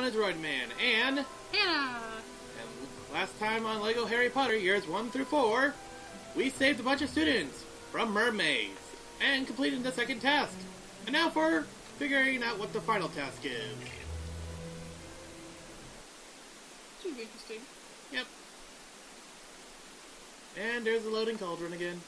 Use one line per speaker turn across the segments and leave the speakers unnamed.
Droid Man, and
Hannah!
And last time on LEGO Harry Potter years 1 through 4, we saved a bunch of students from mermaids and completed the second task. And now for figuring out what the final task is.
Should be interesting.
Yep. And there's the loading cauldron again.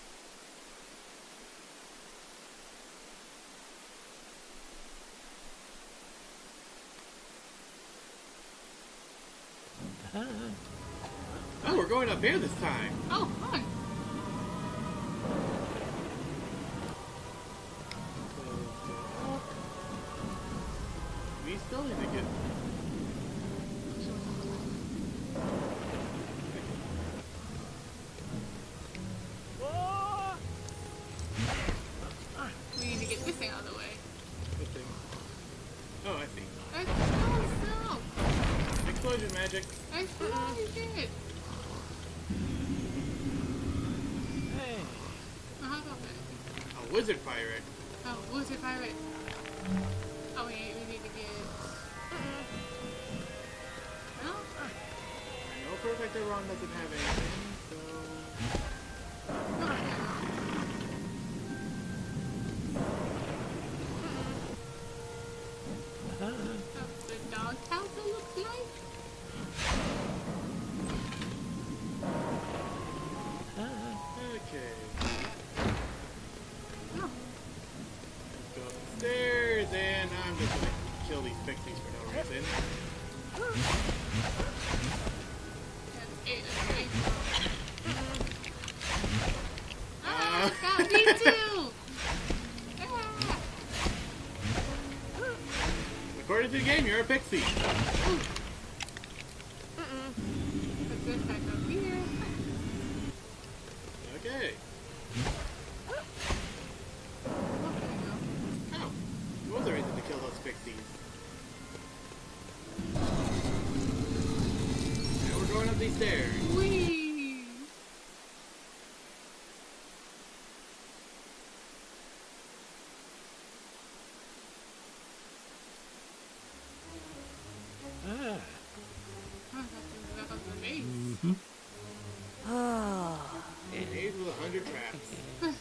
Oh, we're going up here this time.
Oh, fun.
We still need to get...
We need to get this thing out of the way.
What thing? Oh, I see.
Oh, no!
Explosion magic.
Explosion!
Hey.
Oh, how about that?
A wizard pirate.
Oh, wizard pirate. Oh, we need to get... No?
I know for a fact that Ron doesn't have anything, so...
That's the dog house it looks like?
Okay.
Oh.
Go upstairs, and I'm just gonna kill these pixies for no reason.
Got me too! Ah.
According to the game, you're a pixie.
Put this back over here.
Okay. Oh, there was a reason to kill those pixies. Now we're going up these stairs.
Whee!
Ah.
That was the base.
And here's with 100 traps.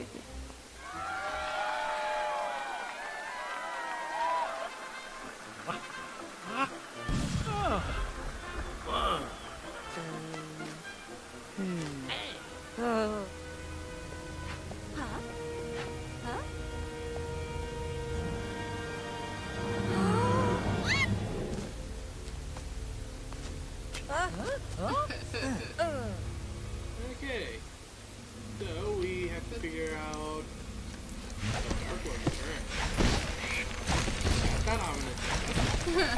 Okay. So we have to figure out the dark one. That's not ominous.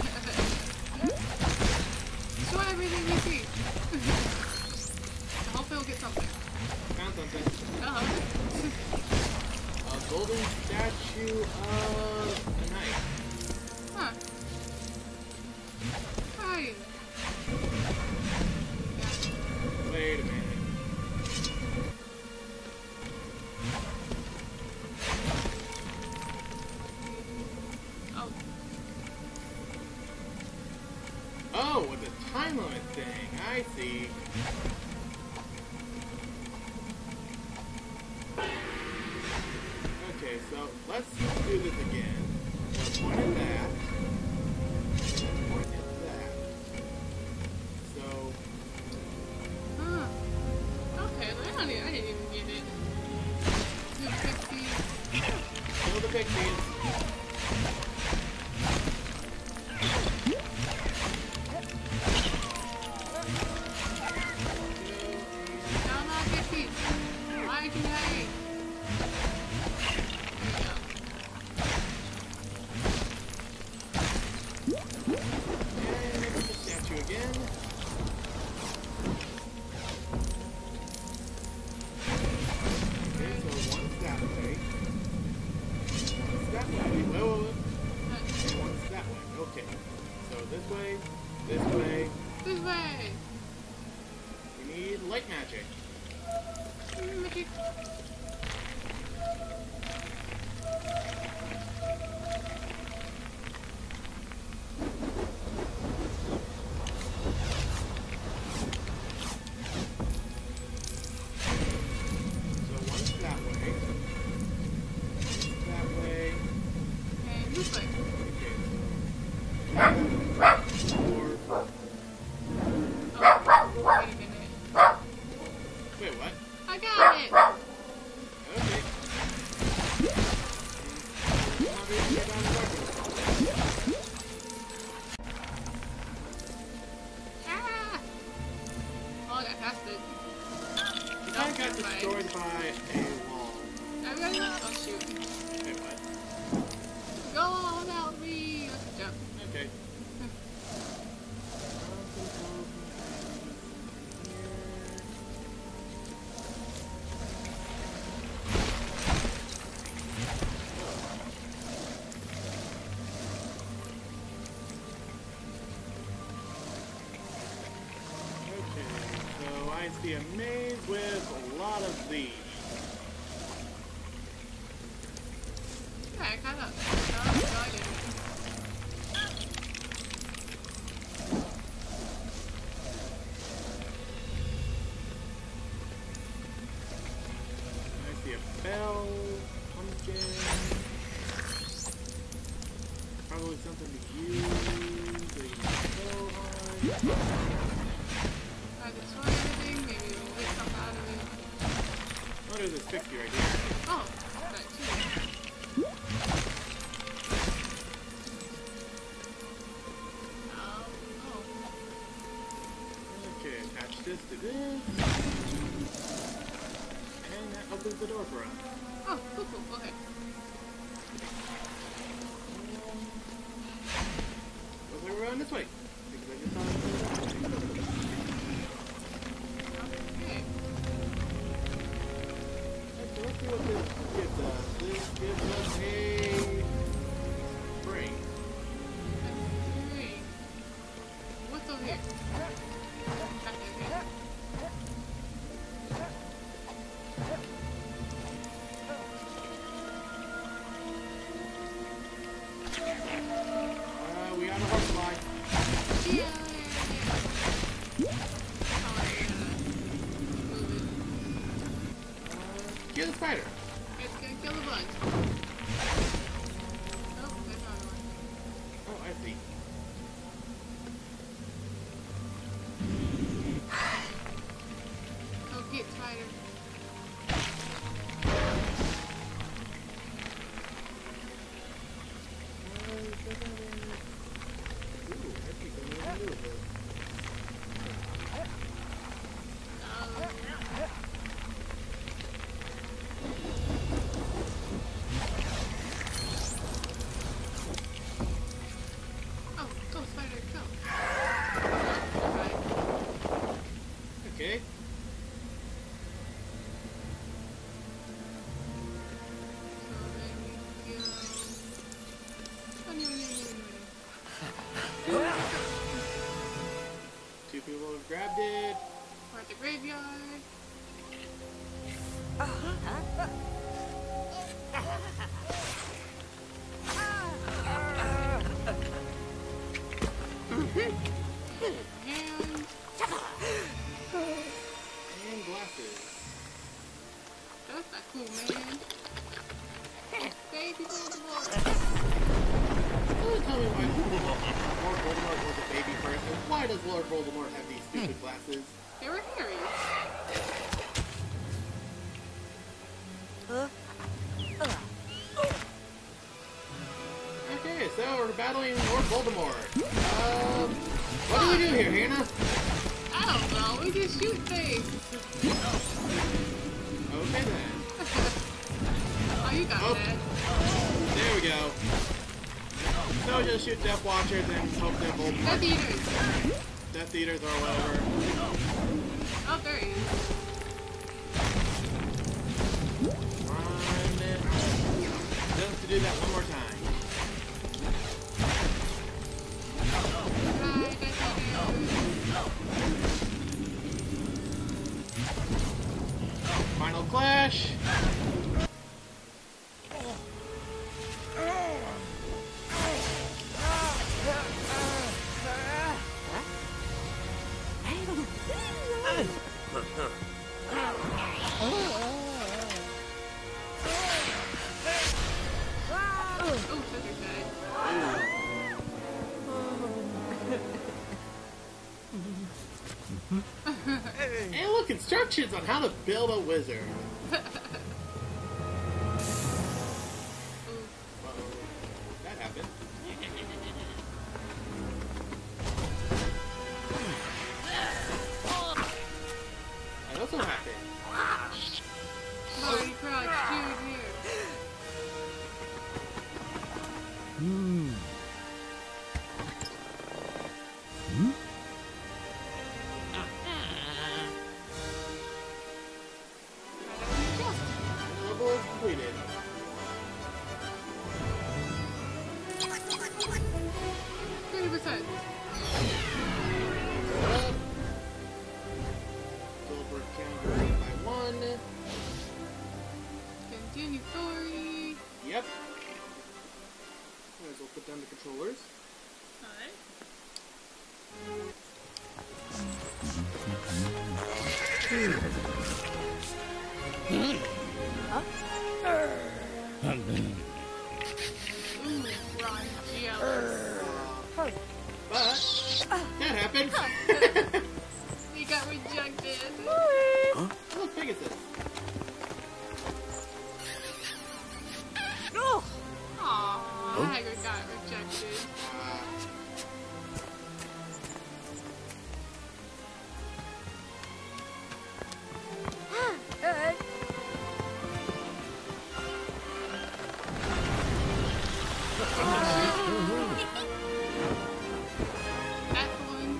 Show everything you see. I hope they'll get something.
Found something. A golden statue of a knight.
Huh. Hi.
Wait a minute.
Oh.
Oh, with the time limit thing. I see. Okay, so let's do this again. So point at that. Point at that. So,
Huh. Okay, I didn't even get it. Two pixies.
kill the pixies.
No, no, pixies. Why did I?
And make the statue again. Okay, so one's that way. One's that way. Whoa. And one's that way. Okay. So this way, this way.
This way.
We need light magic.
Magic.
okay. Okay, so I see a maze with a lot of these.
Yeah, I kind of enjoyed it.
I see a bell, pumpkin. Probably something to use. A bell on.
I destroy everything, maybe we'll get something out of it.
Oh, there's a 60 right here.
Oh, that too. Oh.
Okay, attach this to this. And that opens the door for us.
Oh, cool, okay.
Looks like we're going this way. Because I just saw it.
Okay.
So let's see what this gives us. This gives us a spring.
Hey. What's over here?
We got a horsefly.
Yeah. Move it.
Kill the spider.
It's gonna kill the bugs. Oh, there's another one.
Oh, I see.
Oh, get spider.
Ooh, I see something to do with this.
Oh, go spider, go.
Okay. Two people have grabbed it.
We're at the graveyard. And
And glasses.
that's not cool, man. Baby Voldemort.
Don't tell me why Lord Voldemort was a baby person. Why does Lord Voldemort have these stupid glasses?
They were hairy.
Okay, so we're battling Lord Voldemort. What do we do here, Hannah?
I don't know. We just shoot things.
Okay then.
Oh, you got
Oh.
that.
There we go. So just shoot Death Watchers and hope that
Death
Voldemort...
Eaters.
Death Eaters or whatever.
Oh, there he is.
Run it. Just to do that one more time.
Bye, Death Eaters.
Final clash.
Oh, Feather's died.
And look, instructions on how to build a wizard.
Ooh.
Uh-oh. That happened. That also happened.
Barty Crouch Jr.
Silver counter by 1.
Continue story.
Yep. Might as well put down the controllers.
Alright. Ooh, Ron, jealous.
But that happened.
He got rejected.
How big is this?
Aww, Hagrid got rejected. That's one.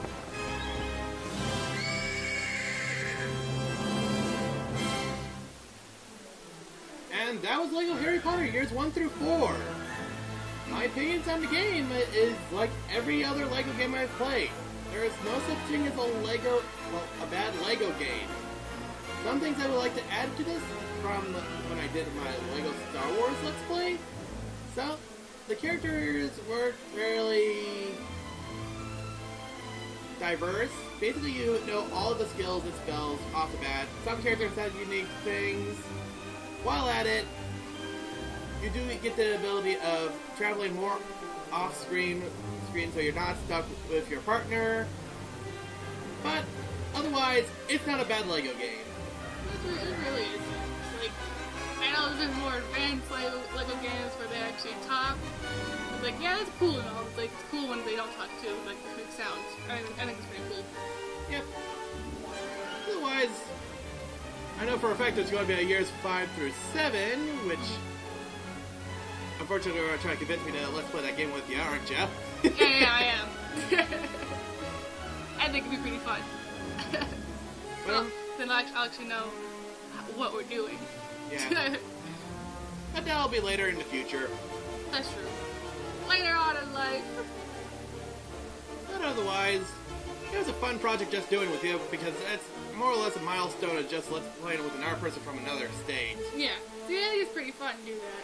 And that was Lego Harry Potter years 1 through 4. My opinions on the game is like every other Lego game I've played. There is no such thing as a bad Lego game. Some things I would like to add to this from when I did my Lego Star Wars Let's Play. So, the characters weren't really diverse. Basically, you know all of the skills and spells off the bat. Some characters have unique things. While at it, you do get the ability of traveling more off-screen so you're not stuck with your partner. But otherwise, it's not a bad Lego game.
It really isn't. Like, I know there's more advanced Lego games where they actually talk. It's like, yeah, that's cool and all. It's like, it's cool when they don't talk too, like the quick sounds. I think it's pretty cool.
Yep. Otherwise, I know for a fact it's going to be years 5 through 7, which unfortunately you're trying to convince me to let's play that game with you, aren't you?
Yeah, I am. I think it'd be pretty fun.
Well,
then I'll actually know what we're doing.
yeah. But that'll be later in the future.
That's true. Later on in life.
But otherwise, it was a fun project just doing with you because it's more or less a milestone of just let's playing with another person from another state.
Yeah. See, I think it's pretty fun to do that.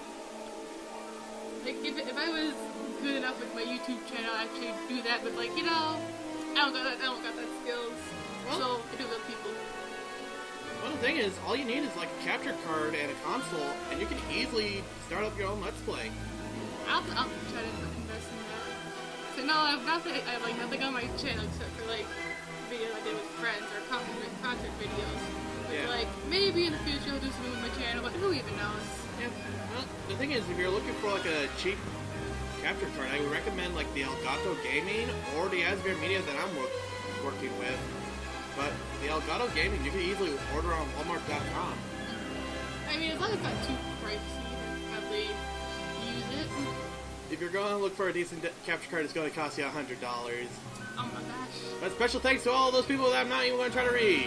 Like, if I was good enough with my YouTube channel, I'd actually do that, but like, you know, I don't got that skills.
Well,
so I do it with people.
Well, the thing is, all you need is like a capture card and a console, and you can easily start up your own Let's Play.
I'll try to invest in that. So no, I have like nothing on my channel except for like videos I did with friends or concert videos. But
Yeah.
like maybe in the future I'll do something with my channel, but who even knows?
Yeah. Well, the thing is, if you're looking for like a cheap capture card, I would recommend like the Elgato Gaming or the Asbury Media that I'm working with. But the Elgato Gaming, you can easily order on Walmart.com.
I mean, as long as it's not too pricey, I'd probably use it.
If you're going to look for a decent capture card, it's going to cost you $100.
Oh my gosh.
But special thanks to all those people that I'm not even going to try to read.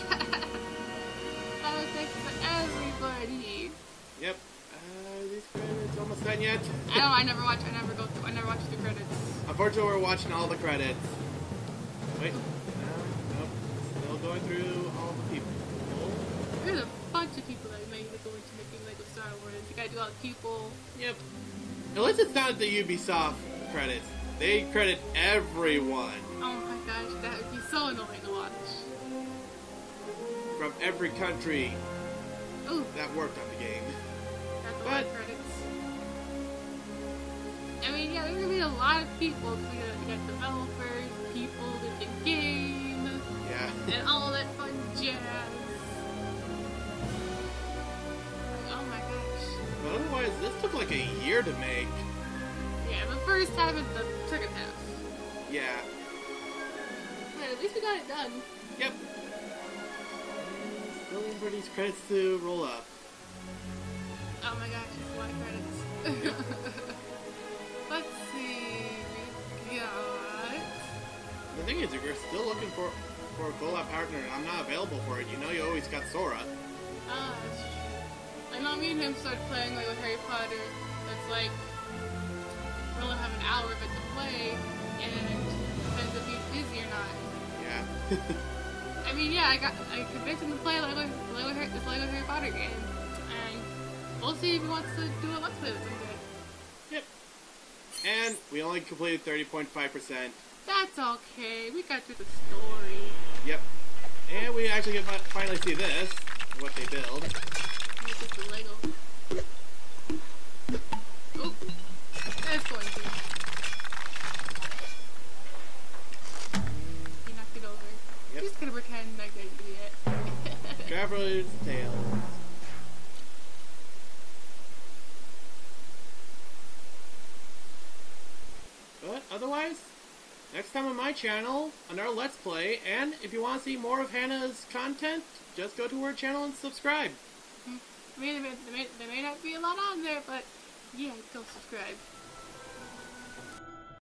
Thanks for everybody.
Yep. These credits almost done yet?
I never watch the credits.
Unfortunately, we're watching all the credits. Wait. Nope. Still going through all the people.
There's a bunch of people that made me go into making Lego Star Wars. You gotta do all the people.
Yep. At least it's not the Ubisoft credits. They credit everyone
Oh my gosh, that would be so annoying to watch.
from every country
Ooh,
that worked on the game.
that's a lot of credits. I mean, yeah, there's gonna be a lot of people. We got developers, people that did the game,
Yeah.
and all that fun jazz. Oh my gosh.
But otherwise, this took like a year to make.
Yeah, the first half and the second half.
Yeah.
But at least we got it done.
Yep. Still waiting for these credits to roll up.
Oh my gosh, it's a lot of credits. Let's see. We got.
The thing is, if you're still looking for a collab partner and I'm not available for it, you know you always got Sora.
Ah, that's true. I know me and him started playing like with Harry Potter. That's like we'll have an hour of it to play, and I mean, yeah, I convinced him to play this Lego Harry Potter game, and we'll see if he wants to do a Let's Play with someday.
Yep. And we only completed 30.5%.
That's okay. We got through the story.
Yep. And we actually get finally see this, what they build.
Look at the Lego. Oh, that's going to. He knocked it over.
Yep.
Just gonna pretend I didn't do it.
Traveler's Tales. But otherwise, next time on my channel, another Let's Play, and if you want to see more of Hannah's content, just go to her channel and subscribe.
I mean, there may not be a lot on there, but yeah, go subscribe.